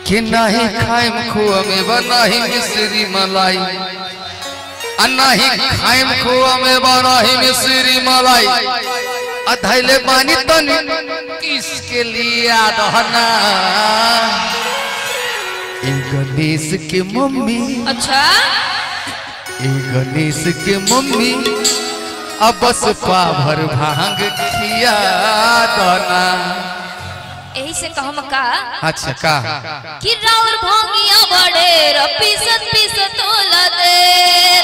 कि नहीं खाइम खोआ में बनाही मिश्री मलाई, नहीं खाइम खोआ में बनाही मिश्री मलाई, अधैले पानी तनी किसके लिए दहना। गणेश के मम्मी, अच्छा गणेश के मम्मी अब बस पाभर भांग खिया दना। यही से कहम का। अच्छा का कि राउर भांगिया बड़े पीसत पीसत होला देर,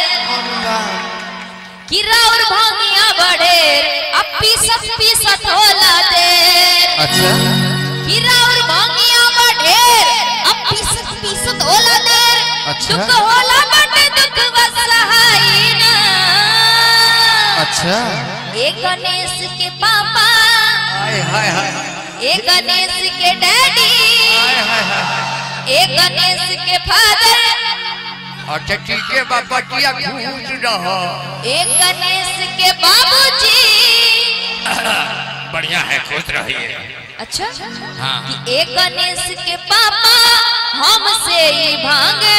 कि राउर भांगिया बड़े पीसत पीसत होला देर। अच्छा कि राउर भांगिया बड़े पीसत पीसत होला देर। अच्छा दुख होला बटे दुख वसहाई ना। अच्छा एक गणेश के पापा, हाय हाय हाय, एक गणेश के डैडी, एक गणेश के फादर, अच्छा ठीक है बाबा किया खुश रहो। एक गणेश के बाबूजी। बढ़िया है, खुश रहिए। अच्छा हाँ। कि एक गणेश के पापा हमसे ही भांगे।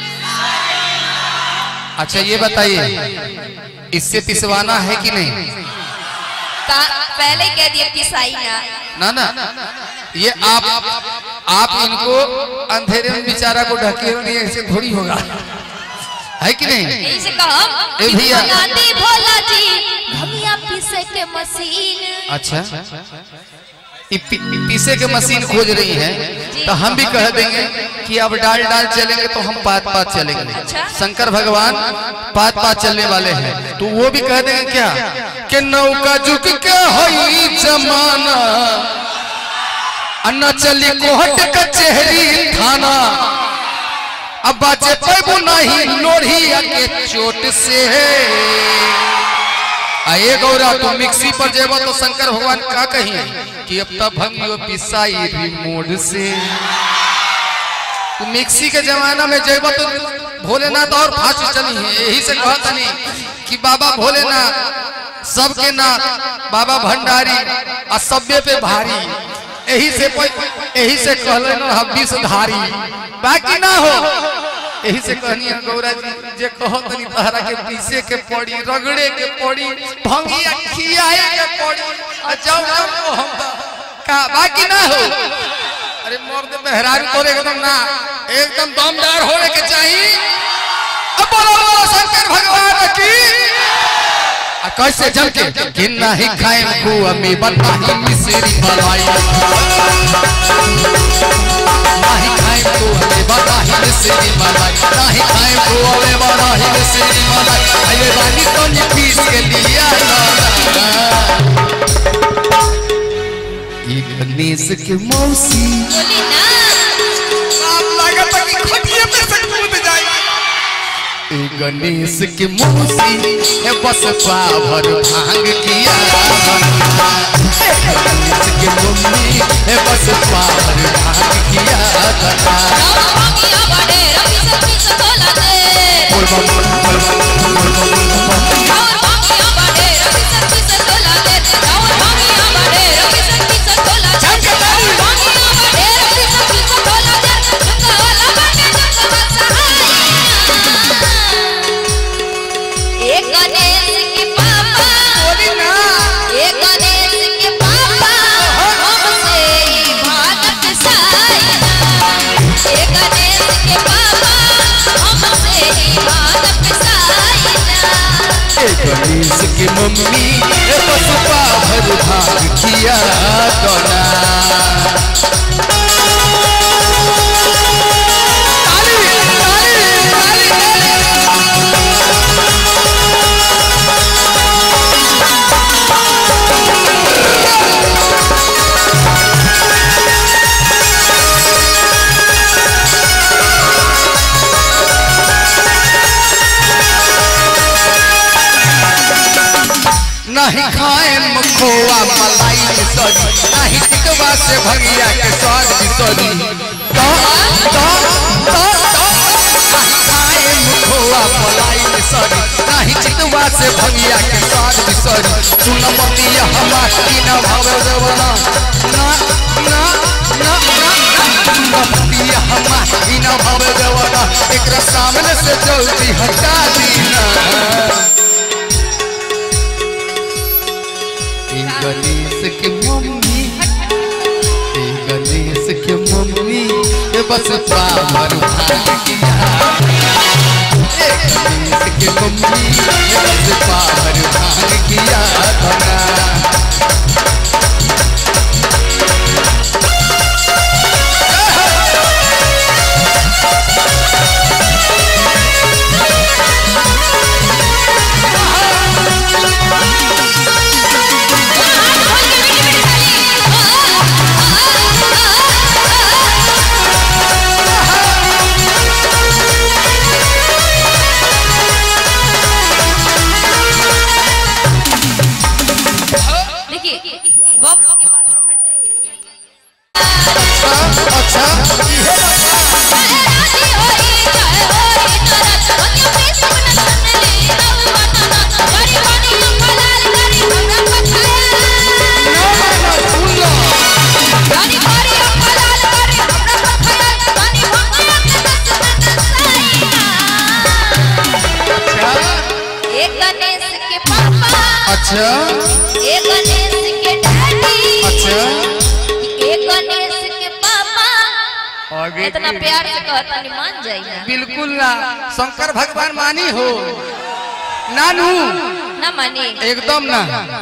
अच्छा ये बताइए इससे पिसवाना है कि नहीं? पहले कह दिया पिसाई ना। ना ये आप इनको अंधेरे में बेचारा को ढकेल दिए, ऐसे थोड़ी होगा, है कि नहीं? इसे कहो ए भैया भोला जी भमिया पीसे के मशीन। अच्छा पीसे के मशीन खोज रही है, तो हम भी कह देंगे कि अब डाल डाल चलेंगे तो हम पात पात चलेंगे। अच्छा? शंकर भगवान पात पात चलने वाले हैं, तो वो भी कह देंगे क्या कि नौका झुक के होई जमाना, अन्ना चली कोहट कचहरी थाना, अब बाजे पैबू नहीं लोढ़ी के चोट से। आए गौरा तो मिक्सी पर जेबो तो शंकर भगवान का कहिए कि अब तब हम यो पिसाई रिमोट से। तो मिक्सी के जमाना में जेबो तो भोलेनाथ और फांसी चली है। यही से कहता नहीं कि बाबा भोलेनाथ सबके नाथ, बाबा भंडारी और सभ्य पे भारी। यही से कहले ना हब्बीस धारी, बाकी ना हो। यही से कहनी है गौरा जी जे कहो तनी तहरा के पीसे के पड़ी, रगड़े के पड़ी, भंगिया खियाए के पड़ी, जाओ जाओ हम का बाकी ना हो। अरे मर्द मेहरारू तोरे एकदम ना, एकदम दमदार होने के चाहिए। अब बोलो शंकर भगवान की। कैसे जम के कि नहीं खाए खुआ में बनाही मिश्री मलाई, नहीं खाए खुआ में बनाही मिश्री मलाई, नहीं खाए खुआ में बनाही मिश्री मलाई, अरे रानी तो नहीं पीस के लिया ये गणेश के मौसी। बोली ना आप लागत कि खटिया पे से कूद जाए। गणेश के मौसी है बस पाभर भांग किया, गणेश के मम्मी है बस पाभर भांग किया। भांगिया बड़े पीसत पीसत होला देर। और भांगिया बड़े पीसत पीसत होला देर। और भांगिया बड़े पीसत पीसत होला देर। और भांगिया बड़े पीसत पीसत होला देर। दुख होला बटे दुख वसहाई। एक गणेश के पापा, बोली ना, एक गणेश के पापा हमसे ही भांग पिसाई ना। एक गणेश के पापा हमसे ही भांग पिसाई ना। गणेश की मम्मी है बस पाभर भांग किया दोना। नहीं खाए खोआ मलाई मिसरी, नहीं टिकवा से भंगिया के स्वाद मिसरी। नहीं खाए खोआ मलाई मिसरी, नहीं चितवा से भंगिया के स्वाद मिसरी। सुन मतिया हमारी न भावे देवना, ना ना ना ना, सुन मतिया हम बिना भाव देवता एक सामने से जल्दी हटा दीना। गणेश के मम्मी गणेश के मम्मी बस पावर भाग गया। गणेश के मम्मी बस पावर भाग गया बना। अच्छा एक गणेश के डैडी, अच्छा एक गणेश के पापा। इतना प्यार से कहता नहीं मान जाएगा। बिल्कुल ना, शंकर भगवान मानी हो नानू ना मानी एकदम ना।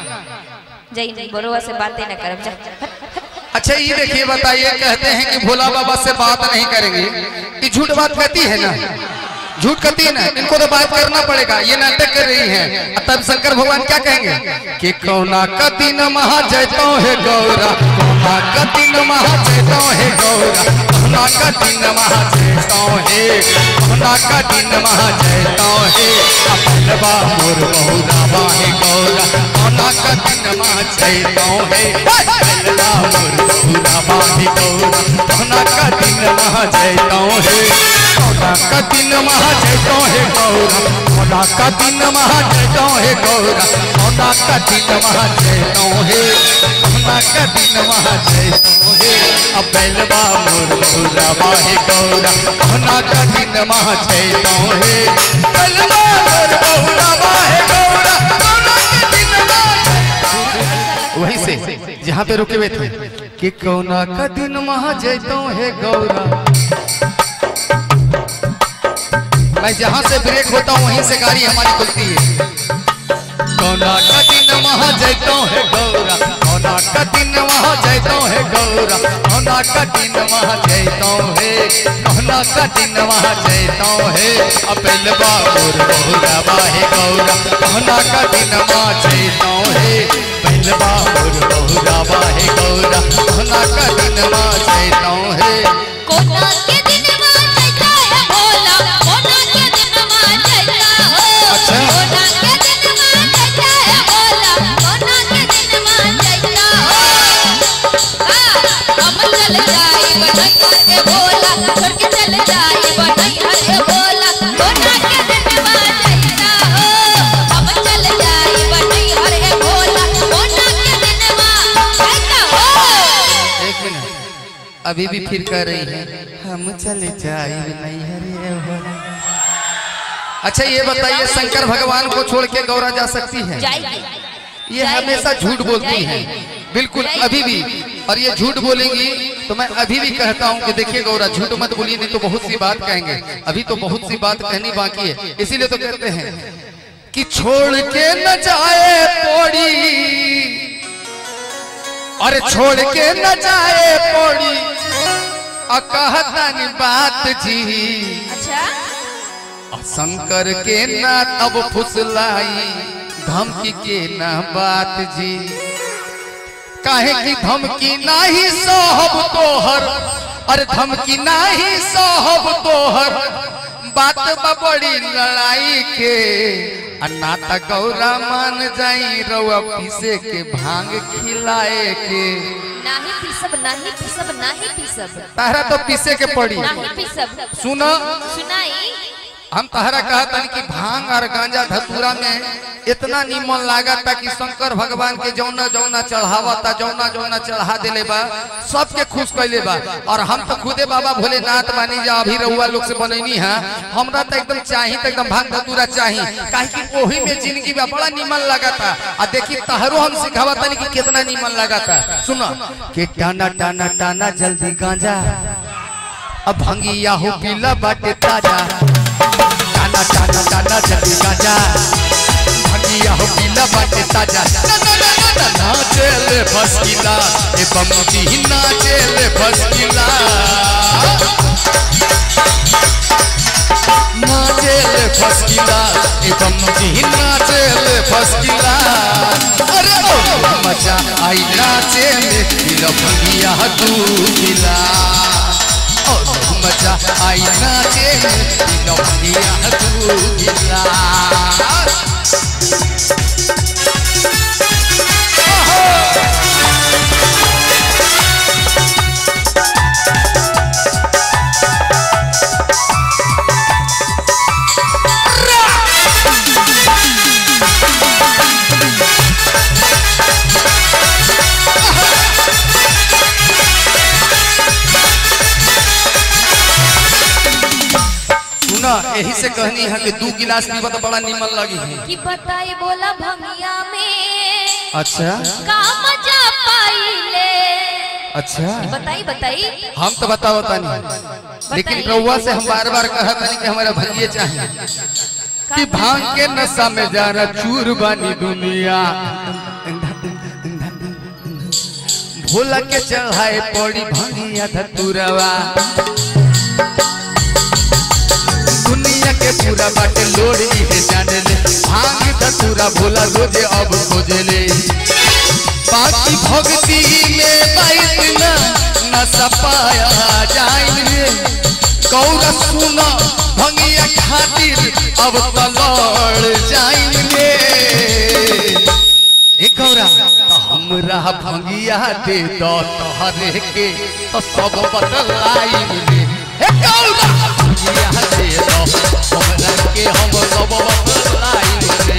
जय नहीं बरुआ से बातें ना करब जा। अच्छा ये देखिए बताइए, कहते हैं कि भोला बाबा से बात नहीं करेंगे, ये झूठ बात कहती है ना, झूठ कहती है ना, इनको तो बात करना पड़ेगा। ये नाटक कर रही हैं। तब शंकर भगवान क्या कहेंगे कि कौना का दिन महा जयतो है गौरा, कौना का दिन महा जयतो है गौरा, कौना का दिन महा जयतो है, कौना का दिन महा जयतो है। अपनवा मोर बहुरा बाहे गौरा, कौना का दिन महा जयतो है, अपनवा मोर बहुरा बाहे गौरा, कौना का दिन महा जयतो है। कौना का दिन महा जयतो है गौरा, कौना का दिन महा जयतो है गौरा, कौना का दिन महा जयतो है, कौना का दिन महा जयतो है। अब बेलवा मोर बहुरा बाहे गौरा, कौना का दिन महा जयतो है, बेलवा मोर बहुरा बाहे गौरा, कौना का दिन महा। वहीं से जहाँ पे रुके हुए थे कि कौना का दिन महा जयतो है गौरा। मैं जहाँ से ब्रेक होता हूँ वहीं से गाड़ी हमारी खुलती है। कौना का दिन महा जयतो है गौरा, कौना का दिन महा जयतो है गौरा, कौना का दिन महा जयतो है, कौना का दिन महा जयतो है। अपेलवा मोर बहुरा बाहे गौरा, कौना का दिन महा जयतो है, पेलवा मोर बहुरा बाहे गौरा, कौना का दिन महा जयतो है। कोना के दिन मां जयता है भोला, कोना के दिन मां जयता हो। अच्छा। कोना के दिन मां जयता है भोला, कोना के दिन मां जयता हो। हम चल जाई बनैया ए भोला, छोड़ के चल जाई बनैया ए भोला, कोना के दिन मां जयता हो। हम चल जाई बनैया ए भोला, कोना के दिन मां जयता हो। एक मिनट, अभी भी फिर कह रही है हम चले जाए नहीं हरे हो। अच्छा ये बताइए, शंकर भगवान को छोड़ के गौरा जा सकती है? जाएगी। ये हमेशा झूठ बोलती है, बिल्कुल अभी भी। और ये झूठ बोलेंगी तो मैं अभी भी कहता हूँ कि देखिए गौरा झूठ मत बोलिए, नहीं तो बहुत सी बात कहेंगे। अभी तो बहुत सी बात कहनी बाकी है, इसीलिए तो कहते हैं कि छोड़ के न जाए पौड़ी, अरे छोड़ के न जाए पौड़ी, कहतन बात जी। अच्छा शंकर के ना अब फुसलाई, धमकी के ना बात जी। काहे की धमकी नाही सोहब तोहर, अरे धमकी नाही सोहब तोहर, बात बड़ी लड़ाई के। अन्ना त गौरा मान जाई रउआ पीसे के भांग खिलाए के। नाही पीसब, नाही पीसब, नाही पीसब। तारा तो पीसे के पड़ी। नाही पीसब। सुनो सुनाई हम तहरा कहतन कि भांग और गांजा धतूरा में इतना निमन लागता कि शंकर भगवान के जौना जौना चढ़ावता जौना जौना चढ़ा दिले बा सबके खुश कैले बा। और हम तो खुदे बाबा भोलेनाथ मानी जा अभी रउआ लोग से बनैनी है हमरा तो एकदम चाही तो एकदम भांग धतूरा चाही काहे कि ओही में जिंदगी में बड़ा निमन लागता। आ देखी तहरो हम सिखावतन कि कितना निमन लागता। सुनो कि टाना टाना टाना जल्दी गांजा अब भंगिया हो पीला बाटे ताजा टाना टाना टाना जल्दी गांजा भंगिया हो पीला बाटे ताजा नाचेले फसकिला ए बमती नाचेले फसकिला नाचेले फसकिला ए बमती नाचेले फसकिला अरे ओ मजा आई नाचेले पीला भंगिया तू पीला मजा आई नाचे लौटिया तू गिला यही से कहनी है कि 2 गिलास पीबा तो बड़ा निमन लगी है कि बताई बोला भंगिया में अच्छा का मजा पाइले। अच्छा बताई बताई हम तो बताओ नहीं लेकिन रउआ से हम बार बार कहत नहीं कि हमारा भंगिए चाहिए कि भांग के नशा में जाना चूर बानी दुनिया भोला के चढ़ाए पड़ी भंगिया धतुरवा दुनिया के पूरा बाटे लोड़ इहे जाने ले भांग धतूरा भोला रोजे अब खोजे ले बाकी भक्ति में इतना न सपाया जाए गौरा सुना भंगिया खातिर अब तलड़ जाए गौरा हमरा भंगिया दे दो तोहरे के तो सब बदलाई हे गौरा भंगिया दे दो हमरा के हम सब बदलाई रे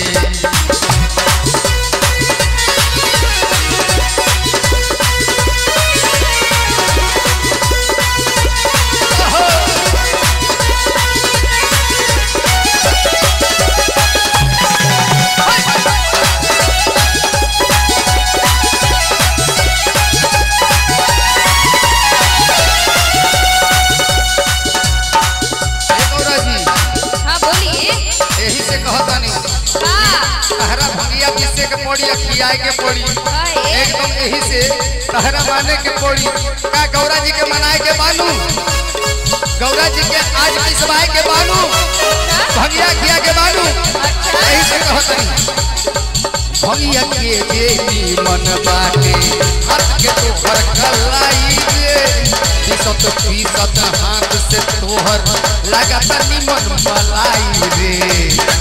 खियाए के पड़ी एकदम यही से तहरा माने के पड़ी का गौरा जी के मनाए के बानू गौरा जी के आज पिसवाए के बानू भंगिया खिया के बानू यही से कहत भंगिया के देवी मन बाटे हाथ के तो घर कलाई रे पीसत हाथ से तोहर लगाता निमन मलाई रे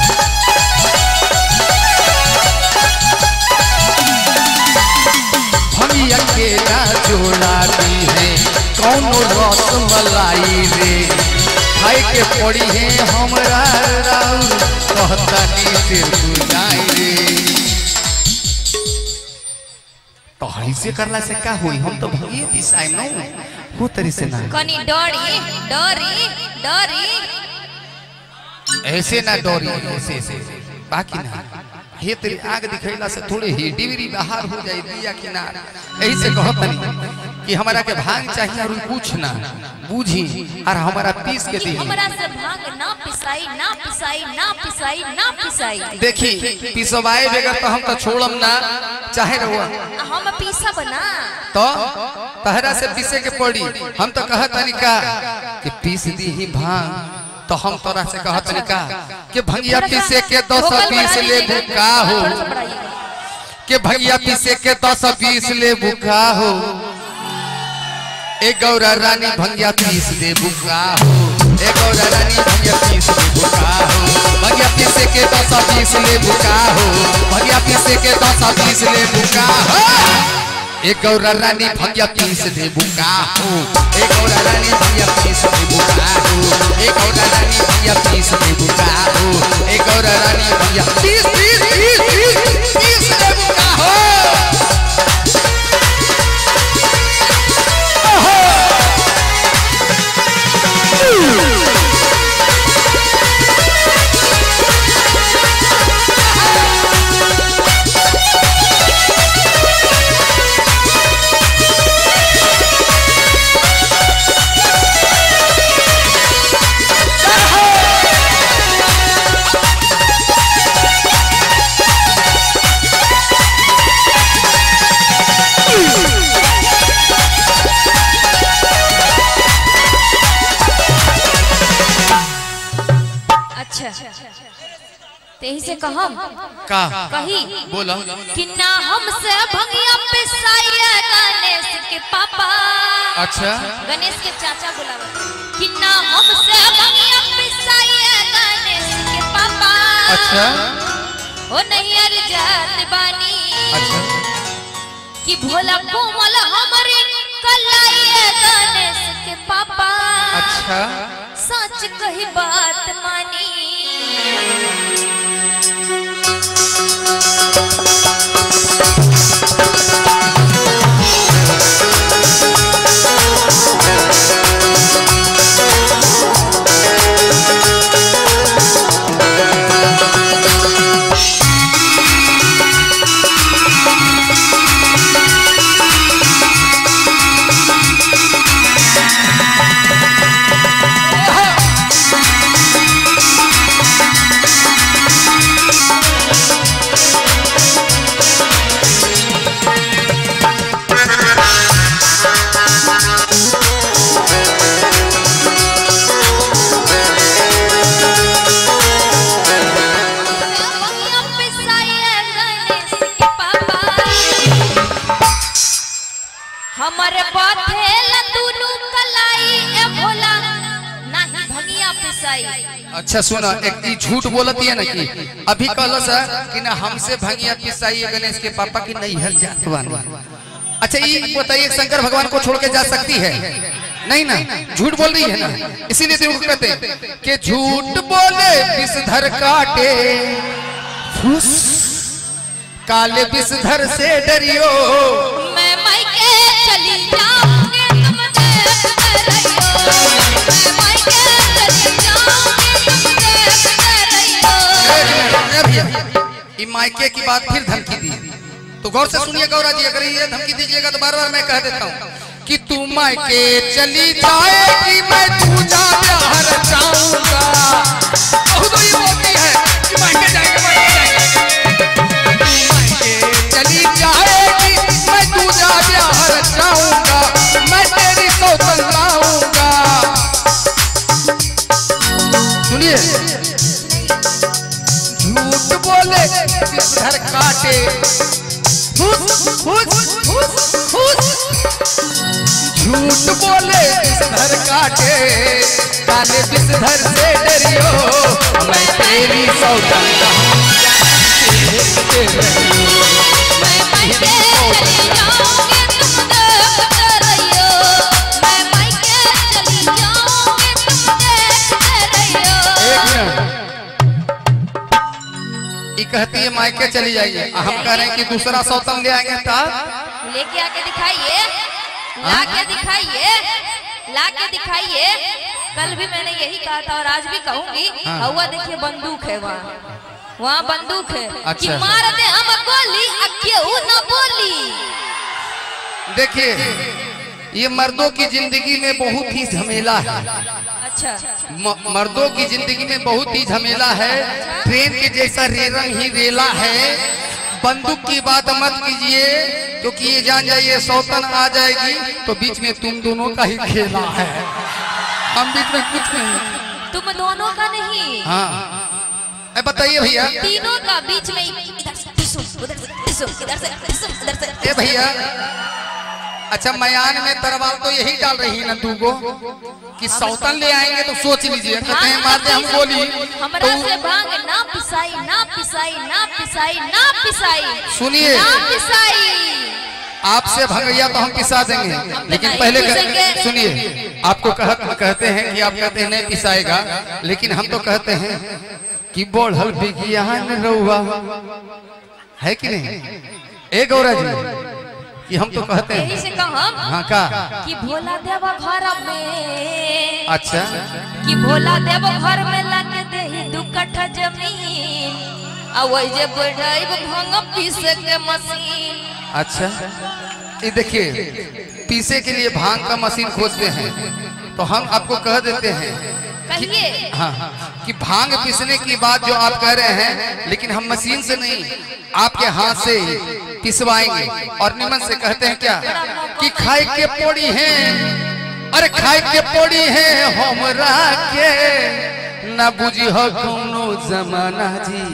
अकेला जोड़ाती है कौन रस मलाई रे खाए के पड़ी है हमरा राउर कहता नीचे बुझाई रे तो ऐसे करला से का होई हम तो भगिए पिसाई न हो तरी से ना कनी डरी डरी डरी ऐसे ना डरी ऐसे बाकी ना हे तेरी आग दिखैला से थोड़े ही डिबरी बाहर हो जाए दिया किनार यही से कहत नहीं कि हमारा के भांग चाहिए और कुछ ना बूझी और हमारा पीस के दी हमरा से भांग ना पिसाई ना पिसाई ना पिसाई ना पिसाई देखी पिसवाए बेगर तो हम तो छोड़म ना चाहे रहुआ हम पीसा बना तो तहरा से पीसे के पड़ी हम तो कहत नहीं का कि पीस दी ही भांग तो हम तोरा से कहत नहीं का कि भंगिया पीसे के 10-20 ले बुका हो कि भंगिया पीसे के 10-20 ले बुका हो एक गौरा रानी भंगिया पीस दे बुका हो एक गौरा रानी भंगिया पीस दे बुका हो भंगिया पीसे के 10-20 ले बुका हो भंगिया पीसे के 10-20 ले बुका हो एक गौरा रानी भंगिया पीस दे बुका हो एक गौरा रानी भंगिया पीस दे बुका हो एक गौरा रानी देबू का हो ए गौरा रानी भैया पीस देबू का हो। तेही से कहम का कही बोला कि ना हमसे भंगिया पिसाइया गणेश के पापा। अच्छा गणेश के चाचा बुलावा कि ना हमसे भंगिया पिसाइया गणेश के पापा। अच्छा ओ नहीं अर जात बानी अच्छा कि भोला कोमल हमारे कलाइया गणेश के पापा। अच्छा सच कही बात मानी हमारे बाथेला दुनु कलाई ए भोला नहीं भंगिया पिसाई। अच्छा सुना एक झूठ बोलती है ना कि अभी कहलो सर कि ना हमसे भंगिया पिसाई गणेश के पापा की नहीं है जात वाली। अच्छा ये बताइए शंकर भगवान को छोड़ के जा सकती है? नहीं ना, झूठ बोल रही है ना, इसीलिए तो कहते हैं कि झूठ बोले विषधर काटे फुस काले विषधर से डरियो। मैं मायके चली जाऊंगी तुम देखते रहियो। मैं मायके चली जाऊंगी तुम देखते रहियो। ये मायके की बात फिर धमकी दी, तो गौर से सुनिए गौरा जी, अगर ये धमकी दीजिएगा तो बार बार मैं कह देता हूँ कि तू मायके चली जाएगी मैं तुझा प्यार चाहूंगा। बहुत ये बोलती है कि मायके जाएंगे चली जाएगी मैं तुझा प्यार चाहूंगा, मैं तेरी सौतन लाऊंगा। सुनिए झूठ बोले विषधर काटे झूठ बोले विषधर काटे काले विषधर से डरियो। मैं तेरी सौतन मैं मायके चली जाऊंगी तुम देखते रहियो। मैं मायके चली जाऊंगी तुम देखते रहियो। ये कहती है मायके चली जाइए, हम कह रहे हैं कि दूसरा सौतन ले आएंगे तब लेके आके दिखाइए, लाके दिखाइए, लाके दिखाइए। कल भी मैंने यही कहा था और आज भी कहूंगी। हुआ देखिए बंदूक है वहाँ बंदूक है। अच्छा। कि मार दे हम गोली क्यों न बोली। देखिए ये मर्दों की जिंदगी में बहुत ही झमेला है। अच्छा मर्दों की जिंदगी में बहुत ही झमेला है, ट्रेन के जैसा रेरम ही रेला है। बंदूक की बात मत कीजिए क्योंकि ये जान जाइए सौतन आ जाएगी तो बीच में तुम दोनों का ही खेला है, हम बीच में कुछ नहीं। तुम दोनों का नहीं, हाँ बताइए भैया, तीनों का बीच में इधर से उधर से इधर से। ए भैया अच्छा मयान में तरवाल तो यही डाल रही है ना तू को कि सौतन ले आएंगे तो सोच लीजिए, कहते हैं मार दे हम गोली हमरा से भांग ना पिसाई ना पिसाई ना पिसाई ना पिसाई। सुनिए ना पिसाई आपसे भंगैया तो हम पिसा देंगे, लेकिन पहले सुनिए आपको कहते हैं कि आप कहते हैं नहीं पिसाएगा, लेकिन हम तो कहते हैं कि बढ़ल विज्ञान रउआ है कि नहीं? ए गौरा जी कि हम तो कहते हैं यही से कहम हाँ का कि भोला देव घर में, अच्छा कि भोला देव घर में लाके देही 2 कट्ठा जमीन आ वही जे बढ़ाई भंग पीसे के मशीन। अच्छा ये देखिए पीसे के लिए भांग का मशीन खोजते हैं तो हम आपको कह देते हैं कहिए हाँ कि भांग पीसने की बात जो आप कह रहे हैं, लेकिन हम मशीन से नहीं आपके हाथ से पिसवाएंगे। और निमन से कहते हैं क्या कि खाए के पोड़ी है, अरे खाए के पोड़ी है हमरा के ना बुझी हो कोनो जमाना जी।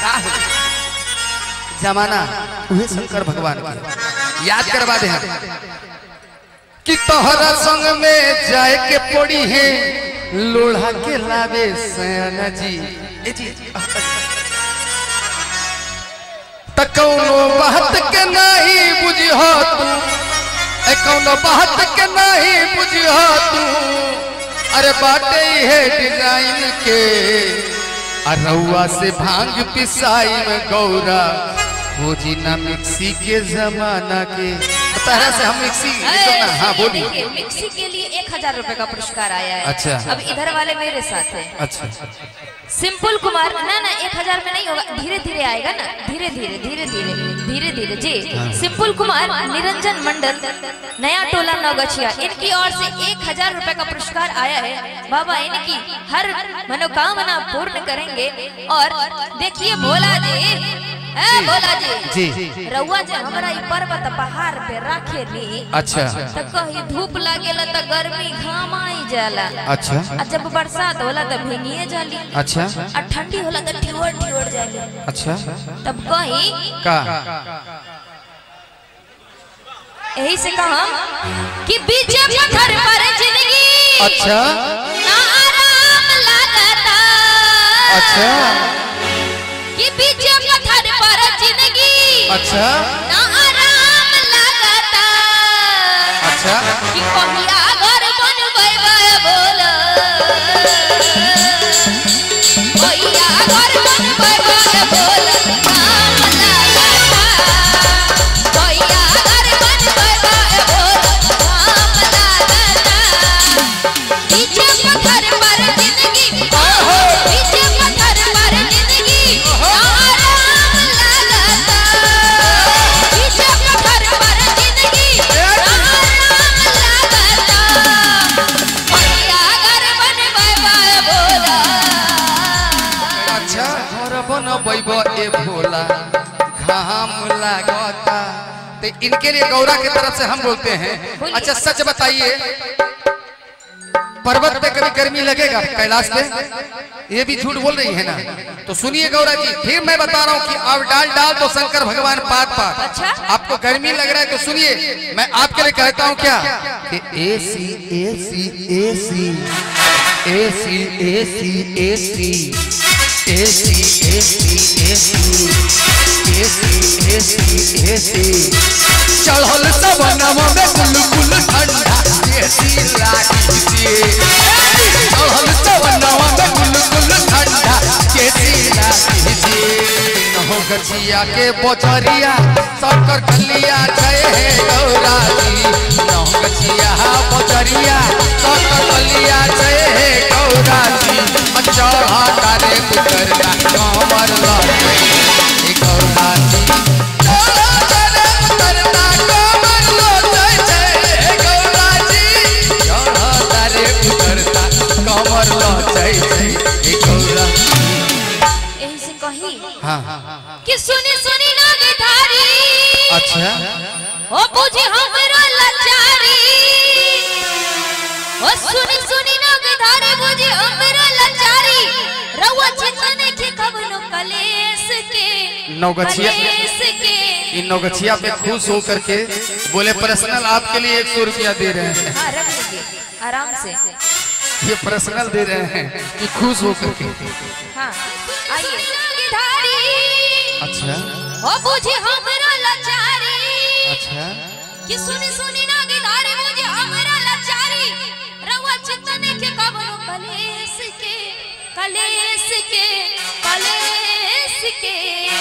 जमाना वही शंकर भगवान के याद करवा दे कि तोहरा संग में जाए के पोड़ी है लोढ़ा के लावे सैना जी। ए जी कौनो बात के नहीं बुझियो तू, कौनो बात के नहीं बुझियो तू, अरे बाटे है डिजाइन के अरउआ से भांग पिसाई में गौरा खोजी ना मिक्सी के जमाना के। तरह से हम मिक्सी हाँ बोलिए। मिक्सी के लिए 1000 रुपए का पुरस्कार आया है। अच्छा अब इधर वाले मेरे साथ है। अच्छा सिंपल कुमार ना 1000 में नहीं होगा, धीरे धीरे आएगा ना, धीरे धीरे जी। सिंपल कुमार निरंजन मंडल नया टोला नौगछिया, इनकी ओर से 1000 रुपए का पुरस्कार आया है। बाबा इनकी हर मनोकामना पूर्ण करेंगे। और देखिए भोला जी रउआ जे हमरा ई पर्वत पहाड़ पे राखे ली, अच्छा तो कहीं धूप लागेला तो गर्मी घाम आई जाला, अच्छा और जब बरसात होला तो भींगिए जाली, अच्छा और ठंडी होला तो ठियोर जाली, अच्छा तब कहीं का यही से कहम कि बीच पत्थर पर जिंदगी अच्छा ना आराम लागता, अच्छा कि बीच पत्थर पर जिंदगी अच्छा ना आराम लागता, अच्छा कि कहिया घर बनबै बोला, कहिया घर बनबै बोला काम लागता, कहिया घर बनबै बोला काम लागता, बीच पत्थर पर जिंदगी बीच पत्थर पर जिंदगी ना आराम लागता, बीच पत्थर पर जिंदगी ना आराम लागता, कहिया घर बनबै बोला। अच्छा घर बनबैब ए भोला घाम लागता, तो इनके लिए गौरा की तरफ से हम बोलते हैं। अच्छा सच बताइए पर्वत पे कभी गर्मी लगेगा कैलाश पे? ये भी झूठ बोल रही है ना। तो सुनिए गौरा जी, फिर मैं बता रहा हूँ कि अब डाल तो शंकर भगवान पात अच्छा? आपको गर्मी लग रहा है तो सुनिए, मैं आपके लिए कहता हूँ क्या कि एसी एसी एसी एसी एसी एसी एसी एसी एसी एसी एसी चढ़ल सवनवा में कुल ठंडा एसी लागी चढ़ल सवनवा में कुल ठंडा एसी लागी नहो गछिया के बोचरिया शंकर कलिया जय हे गौरा जी, नहो गछिया बोचरिया शंकर कलिया जय हे गौरा जी, चढ़ा तारे उतरना कमर लगे गौरा जी, चढ़ा तारे उतरना कमर लगे गौरा जी, चढ़ा तारे उतरना कमर लगे गौरा। यही से कही हाँ कि सुनी ना गिटारी, अच्छा ओ बुझे हमरा लाचारी, ओ सुनी ना गिटारी बुझे हमरा लाचारी, रउआ चितने के कवनो कलेस के नौगछिया के इन नौगछिया पे खुश होकर के बोले पर्सनल आपके लिए 100 रुपया दे रहे हैं। हाँ रख लीजिए आराम से। ये पर्सनल दे रहे हैं कि खुश होकर के। हाँ आइए गिटारी, अच्छा ओ बुझे हमरा लाचारी, अच्छा कि सुनी ना गिटारी बुझे हमरा लाचारी, रउआ कलेस के कलेस के कलेस के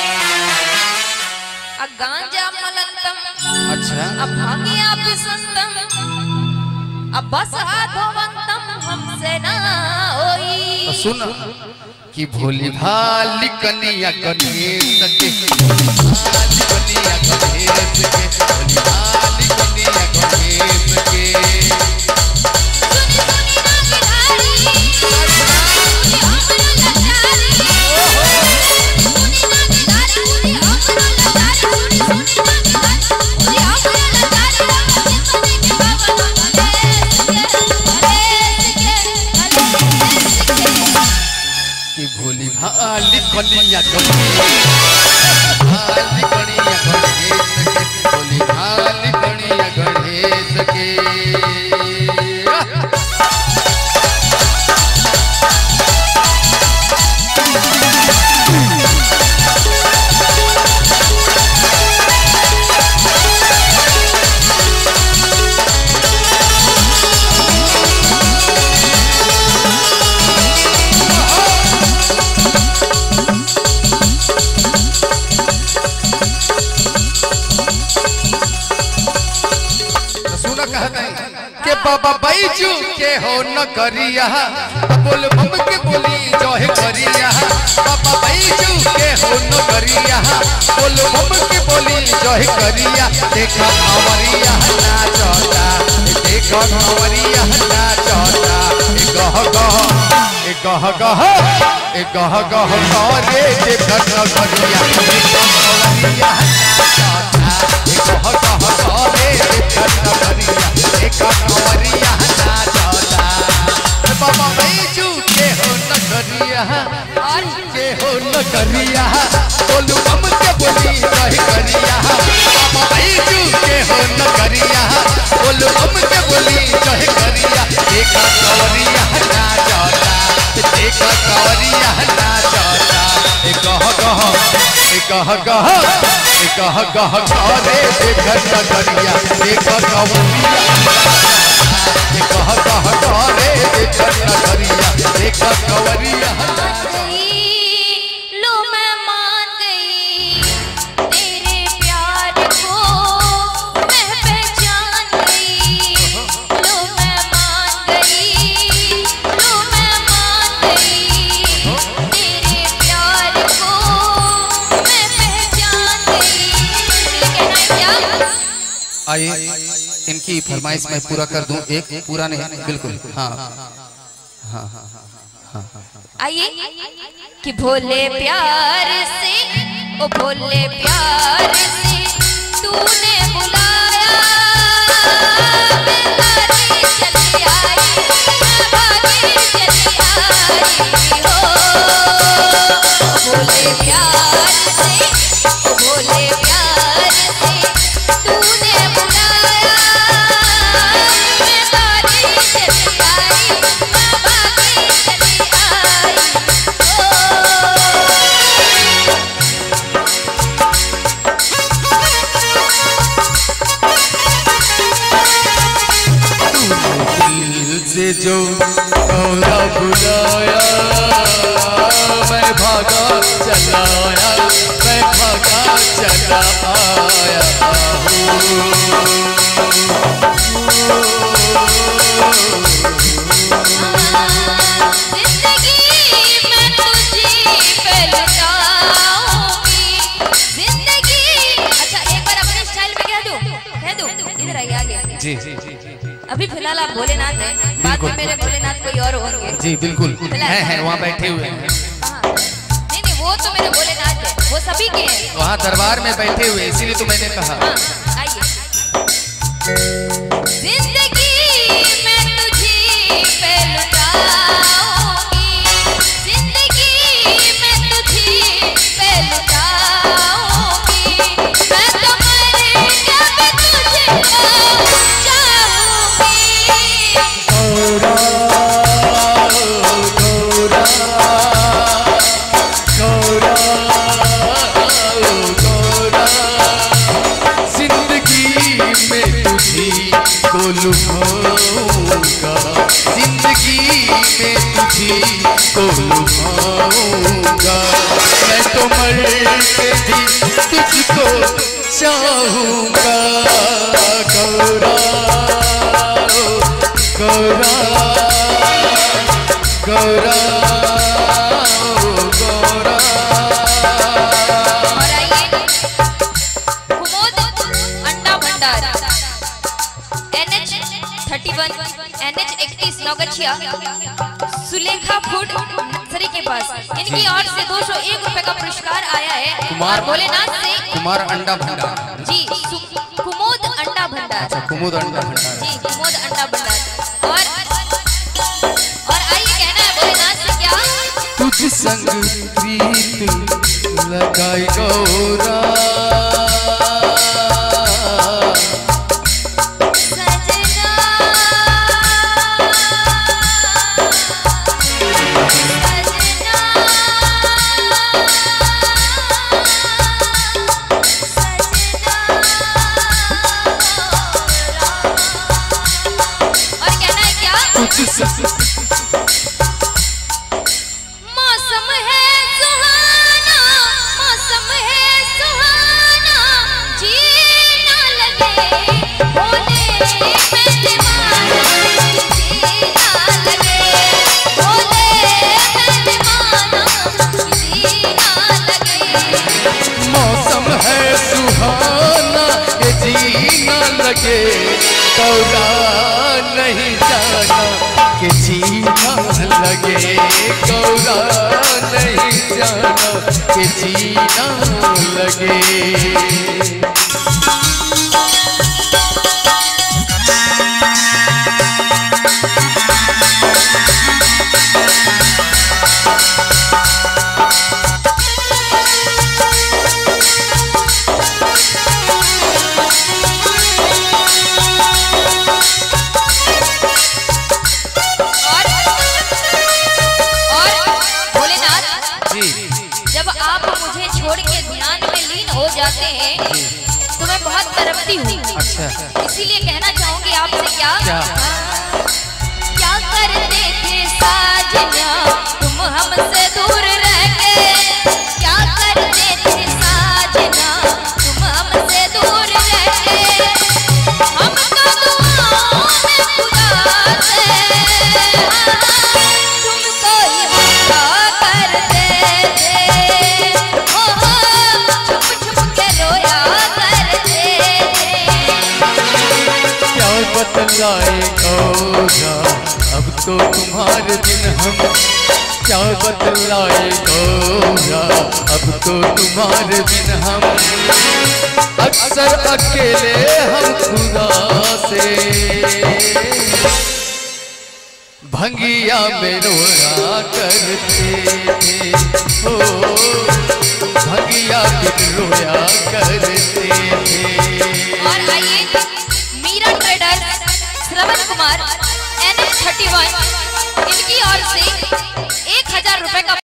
गांजा मलंतम अच्छा अब भांगिया पिसंतम अब बस धोवंतम हमसे ना होई। तो सुन कि भोली भाली कनिया गणेश के भाली कनिया गणेश के भोली भाली कनिया गणेश के भोली भाली कनिया गणेश भाली कनिया गणेश के भोली भाली कनिया गणेश के के बाबा बैजू के हो न करिया बोल बम के बोली जो है करिया बाबा बैजू के हो न करिया बोल बम के बोली जो है करिया देखा कंवरिया नाचता देखा कंवरिया नाचता गह गह गह गह गह गह करे देखा कंवरिया देखा कंवरिया नाचता गह गह करे देखा कंवरिया देखा कंवरिया नाचता बाबा बैजू के हो न करिया और के हो न करिया बोलू बम के बोली रही करिया बाबा बैजू के हो न करिया बोलू बम के बोली रही करिया देखा कंवरिया नाचता देखा कंवरिया नाचता गह गह गह गह गह गह करे देखा कंवरिया देखा कंवरिया कह कह करे देखा कंवरिया देखा कंवरिया लो मैं मान गई तेरे प्यार को मैं पहचान गई लो मैं मान गई लो मैं मान गई तेरे प्यार को मैं पहचान गई। कहना क्या आइए इनकी फरमाइश मैं पूरा कर दूं एक पूरा नहीं बिल्कुल हाँ हाँ हाँ आइए कि भोले प्यार से ओ भोले प्यार से तूने बुलाया मैं भागी चली आई मैं भागी चली आई हो भोले प्यार से ओ भोले प्यार से तूने बुलाया मैं भागी चली आई मैं भागी चली आई दिल से जो कौरा बुलाया मैं भागा चला आया मैं भागा चला आया जिंदगी मैं तुझी पे लुटाऊंगी जिंदगी। अच्छा एक बार अपने स्टाइल में कह दूं इधर आइए आगे जी अभी फिलहाल आप भोलेनाथ हैं बाद में मेरे भोलेनाथ कोई और होंगे जी बिल्कुल हैं वहाँ बैठे हुए हैं नहीं वो तो मेरे भोलेनाथ है वो सभी के हैं वहाँ दरबार में बैठे हुए इसीलिए तो मैंने कहा आइए जिंदगी मैं तुझी पे लुटाऊंगी जिंदगी मैं तुझी पे लुटाऊंगी मैं तो मर के भी तुझको चाहूंगी। जिंदगी में तुझी को तुझी को लुभाऊंगा, मैं तो मर के भी तुझको चाहूंगा। गौरा गौरा गौरा गौरा। और आइए कुमोद अंडा भंडार NH 31 NH 31 Naugachhia Sulekha food nursery के पास, इनकी ओर से 201 रुपए का पुरस्कार आया है कुमार भोलेनाथ से। कुमार अंडा भंडार जी कुमोद अंडा भंडार। कुमुद अंडा भंडार जी कुमोद अंडा भंडार। और आइए कहना है भोलेनाथ से क्या, तुझ संग प्रीत लगाई गौरा, मौसम है सुहाना, मौसम है सुहाना, जी ना लगे भोले मैं दीवाना, जी ना लगे भोले मैं दीवाना, जी ना लगे। मौसम है सुहाना ये जी ना लगे, गौरा नहीं जाना कि जीना लगे, गौरा नहीं जाना कि जीना लगे। जब आप मुझे छोड़ के ध्यान में लीन हो जाते हैं तो मैं बहुत तड़पती हूँ। अच्छा। इसीलिए कहना चाहूंगी आपसे क्या, क्या करते थे साजना तुम हमसे दूर रह के, क्या करते थे साजना तुम हमसे दूर रह के, हमको दुआओं में खुदा से तुमको ही वादा करते थे, हो छुप छुप के रोया करते थे। क्या बतलाए गौरा अब तो तुम्हारे दिन हम, क्या बतलाए गौरा अब तो तुम्हारे दिन हम, अक्सर अकेले हम खुदा से भंगिया में रोया करते थे, हो भंगिया में रोया करते थे। और आइए मीरा ट्रेडर्स श्रवण कुमार NH 31 इनकी ओर से 1000 रुपए का